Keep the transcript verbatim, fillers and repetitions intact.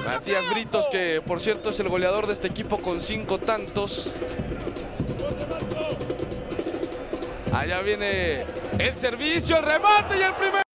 Matías Britos, que por cierto es el goleador de este equipo con cinco tantos. Allá viene el servicio, el remate y el primer...